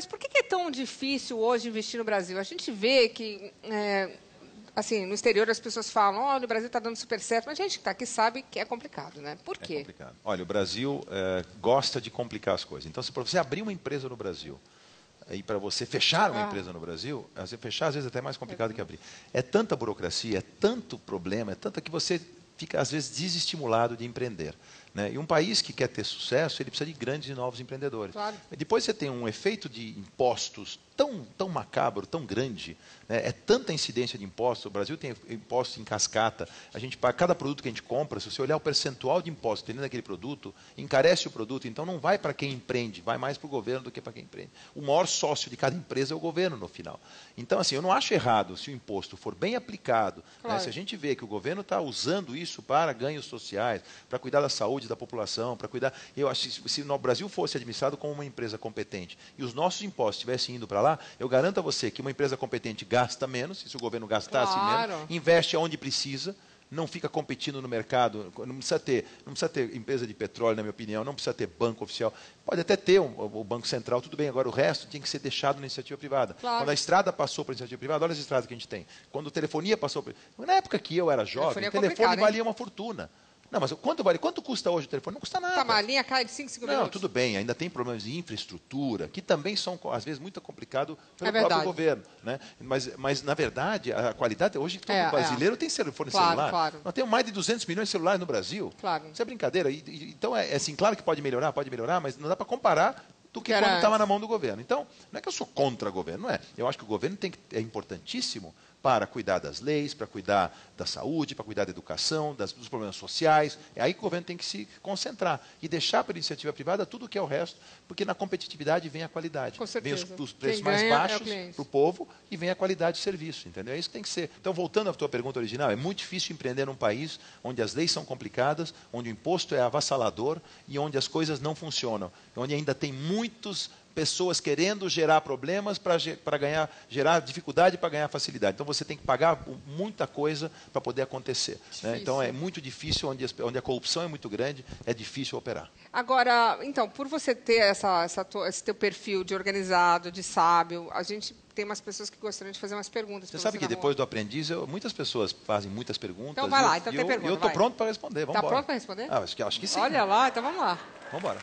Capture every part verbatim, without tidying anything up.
Mas por que é tão difícil hoje investir no Brasil? A gente vê que, é, assim, no exterior as pessoas falam, olha, o Brasil está dando super certo, mas a gente que está aqui sabe que é complicado, né? Por quê? É complicado. Olha, o Brasil é, gosta de complicar as coisas. Então, se para você abrir uma empresa no Brasil, e para você fechar uma ah. empresa no Brasil, você fechar às vezes é até mais complicado é. que abrir. É tanta burocracia, é tanto problema, é tanta que você fica às vezes desestimulado de empreender. Né? E um país que quer ter sucesso, ele precisa de grandes e novos empreendedores. Claro. Depois você tem um efeito de impostos tão, tão macabro, tão grande, né? É tanta incidência de impostos. O Brasil tem impostos em cascata. A gente paga cada produto que a gente compra, se você olhar o percentual de impostos dentro daquele produto, encarece o produto. Então não vai para quem empreende, vai mais para o governo do que para quem empreende. O maior sócio de cada empresa é o governo no final. Então, assim, eu não acho errado se o imposto for bem aplicado. Claro. Né? Se a gente vê que o governo está usando isso para ganhos sociais, para cuidar da saúde da população, para cuidar... Eu acho que se o Brasil fosse administrado como uma empresa competente e os nossos impostos estivessem indo para lá, eu garanto a você que uma empresa competente gasta menos, e se o governo gastasse claro. menos, investe onde precisa, não fica competindo no mercado, não precisa ter, não precisa ter empresa de petróleo, na minha opinião, não precisa ter banco oficial, pode até ter um, o Banco Central, tudo bem, agora o resto tinha que ser deixado na iniciativa privada. Claro. Quando a estrada passou para a iniciativa privada, olha as estradas que a gente tem. Quando a telefonia passou para... Na época que eu era jovem, o telefone valia uma fortuna. Não, mas quanto vale? Quanto custa hoje o telefone? Não custa nada. Tá, mas a linha cai de cinco, cinco minutos. Não, tudo bem, ainda tem problemas de infraestrutura, que também são, às vezes, muito complicados pelo é próprio governo. Né? Mas, mas, na verdade, a qualidade, hoje todo é, brasileiro é. tem telefone claro, celular. Claro. Nós temos mais de duzentos milhões de celulares no Brasil. Claro. Isso é brincadeira. E, e, então, é assim, claro que pode melhorar, pode melhorar, mas não dá para comparar do que, que quando estava na mão do governo. Então, não é que eu sou contra o governo, não é. Eu acho que o governo tem que, é importantíssimo para cuidar das leis, para cuidar da saúde, para cuidar da educação, das, dos problemas sociais. É aí que o governo tem que se concentrar e deixar para a iniciativa privada tudo o que é o resto, porque na competitividade vem a qualidade. Com certeza. Vem os, os preços mais baixos é para o povo e vem a qualidade de serviço. Entendeu? É isso que tem que ser. Então, voltando à tua pergunta original, é muito difícil empreender num país onde as leis são complicadas, onde o imposto é avassalador e onde as coisas não funcionam, onde ainda tem muitos pessoas querendo gerar problemas para ganhar, gerar dificuldade para ganhar facilidade. Então, você tem que pagar muita coisa para poder acontecer. Né? Então, é muito difícil, onde, onde a corrupção é muito grande, é difícil operar. Agora, então, por você ter essa, essa, esse teu perfil de organizado, de sábio, a gente tem umas pessoas que gostariam de fazer umas perguntas. Você sabe você que depois do aprendiz, eu, muitas pessoas fazem muitas perguntas. Então, vai lá, então e tem eu, pergunta. Eu estou pronto para responder. Vamos Está pronto para responder? Ah, acho que, acho que sim. Olha lá, então vamos lá. Vamos embora.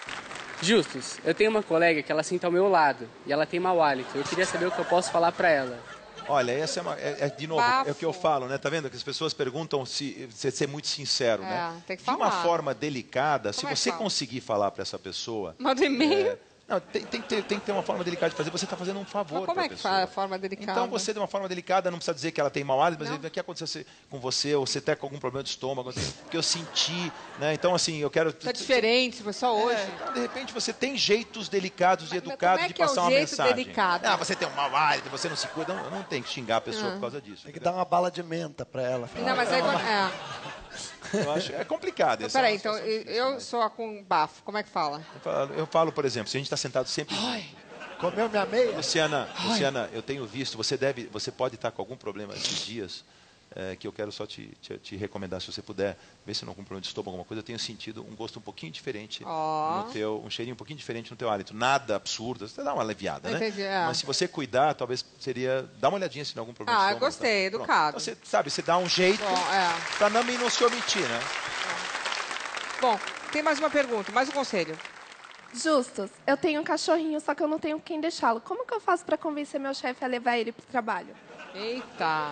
Justus, eu tenho uma colega que ela senta ao meu lado e ela tem mau hálito. Eu queria saber o que eu posso falar para ela. Olha, essa é, uma, é, é de novo, Bafo. é o que eu falo, né? Tá vendo que as pessoas perguntam se você ser muito sincero, é, né? Tem que de falar. uma forma delicada, Como se é você fala? conseguir falar para essa pessoa, manda e-mail. É, Não, tem, tem, que ter, tem que ter uma forma delicada de fazer. Você está fazendo um favor para a pessoa. Como é que faz a forma delicada? Então, você, de uma forma delicada, não precisa dizer que ela tem mau hálito, mas o que aconteceu com você, ou você está com algum problema de estômago, porque eu senti, né? Então, assim, eu quero... Está diferente, foi só hoje. É, então, de repente, você tem jeitos delicados e educados é de passar é uma jeito mensagem. Delicado? Ah, você tem um mau hálito, você não se cuida. Não, não tem que xingar a pessoa ah. por causa disso. Tem que dar uma bala de menta para ela. Não, mas é... é. Eu acho é complicado. Então, peraí, então, eu, eu mas... sou com bafo. Como é que fala? Eu falo, eu falo, por exemplo, se a gente está sentado sempre... Ai, comeu minha meia? Luciana, Luciana, eu tenho visto, você deve, você pode estar com algum problema esses dias, é, que eu quero só te, te, te recomendar, se você puder, ver se não com problema de estômago, alguma coisa, eu tenho sentido um gosto um pouquinho diferente oh. no teu, um cheirinho um pouquinho diferente no teu hálito. Nada absurdo, você dá uma aliviada, né? Entendi, é. Mas se você cuidar, talvez seria, dá uma olhadinha se tem algum problema ah, de estômago. Ah, gostei, tá? educado. Então, você, sabe, você dá um jeito é. para não, não se omitir, né? É. Bom, tem mais uma pergunta, mais um conselho. Justus, eu tenho um cachorrinho, só que eu não tenho quem deixá-lo. Como que eu faço para convencer meu chefe a levar ele para o trabalho? Eita!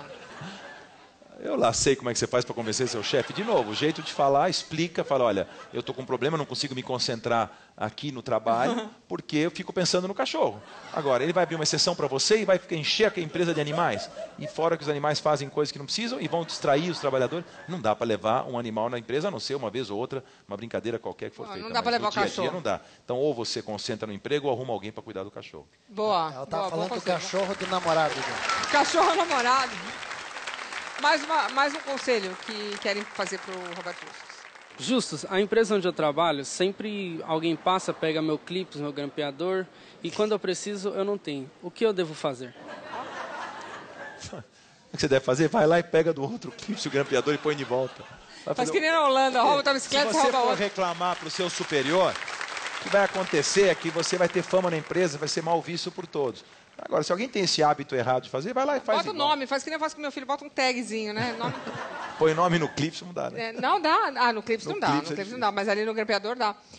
Eu lá sei como é que você faz para convencer seu chefe. De novo, o jeito de falar, explica, fala, olha, eu estou com um problema, não consigo me concentrar aqui no trabalho, porque eu fico pensando no cachorro. Agora, ele vai abrir uma exceção para você e vai encher a empresa de animais. E fora que os animais fazem coisas que não precisam e vão distrair os trabalhadores. Não dá para levar um animal na empresa, a não ser uma vez ou outra, uma brincadeira qualquer que for não, feita. Não dá para levar o cachorro. Dia, não dá. Então, ou você concentra no emprego ou arruma alguém para cuidar do cachorro. Boa. Ela estava falando do cachorro do namorado. Já. Cachorro namorado. Mais, uma, mais um conselho que querem fazer para o Roberto Justus. Justus, a empresa onde eu trabalho, sempre alguém passa, pega meu clipe, meu grampeador, e quando eu preciso, eu não tenho. O que eu devo fazer? O que você deve fazer? Vai lá e pega do outro clipe, o grampeador e põe de volta. Faz que nem na Holanda, rouba a bicicleta e rouba Se você for outra. reclamar para o seu superior, que vai acontecer é que você vai ter fama na empresa, vai ser mal visto por todos. Agora, se alguém tem esse hábito errado de fazer, vai lá e faz Bota o igual. nome, faz que nem eu faço com meu filho, bota um tagzinho, né? Nome... Põe nome no clipe, isso não dá, né? É, não dá. Ah, no Clips No não dá. Clips No é Clips não difícil. dá, mas ali no grampeador dá.